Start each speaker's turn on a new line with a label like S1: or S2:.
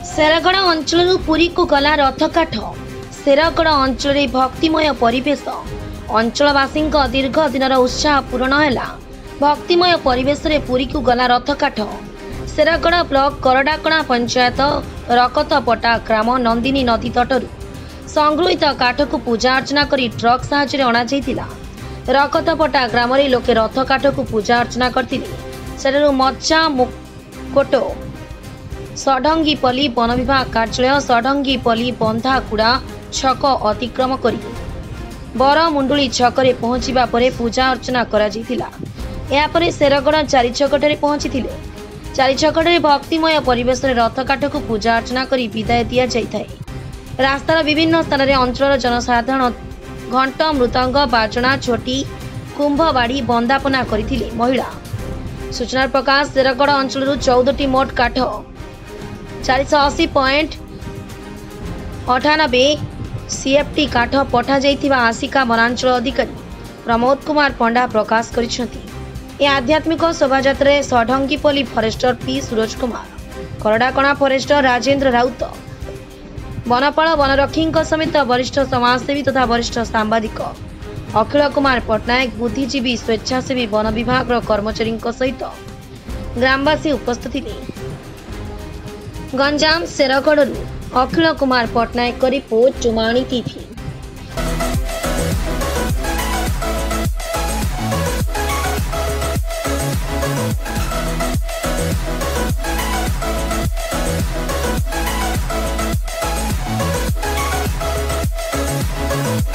S1: शेरगड़ अंचल पुरी को गला रथकाठ। शेरगड़ अंचल भक्तिमय परिवेश अंचलवासी दीर्घ दिनर उत्साह पूरण है। भक्तिमय परिवेश रे पुरी को गला रथकाठ। शेरगड़ ब्लॉक करडाकणा पंचायत रकतपटा ग्राम नंदिनी नदी तटरू संगृहित काठ को पूजा अर्चना करी ट्रक साहाय्य अणाଯାଇଥିଲା। रकतपटा ग्राम रे लोके रथ काठ को पूजा अर्चना करथिले। सेठारु मच्चा मुकोटो षडंगीपल्ली वन विभाग कार्यालय षडंगीपल्ली बंधाकुड़ा छक अतिक्रम करी बरमुंडुली छकरे पहुंचीबा परे पूजा अर्चना करा जायतिला। या परे शेरगड़ चारि छकटरे पहुंचीथिले। चारि छकटरे भक्तिमय परिवेश रे रथ काठ को पूजा अर्चना करी विदाय दिया जायथाय। रास्तार विभिन्न स्थान रे अंचल जनसाधारण घंट मृदंग बाजणा छोटी कुंभबाड़ी बंदापना करथिले। महिला सूचना प्रकाश शेरगड़ अंचल 14टी मोट काठ 480.98 सीएफटी काठ पठा जाइथिबा आसिका वनांचल अधिकारी प्रमोद कुमार पंडा प्रकाश करिसेंती। ए आध्यात्मिक शोभायात्रा Shadangipalli forester P Suraj Kumar, Kardakana forester Rajendra Raut, वनपाल वनरक्षी समेत वरिष्ठ समाजसेवी तथा वरिष्ठ सांबादिक अखिल कुमार पट्टनायक, बुद्धिजीवी, स्वेच्छासेवी, वन विभाग कर्मचारी सहित ग्रामवासी उपस्थित थे। गंजाम शेरगड़ू अखिल कुमार पट्टनायक रिपोर्ट, डुमानी टीवी।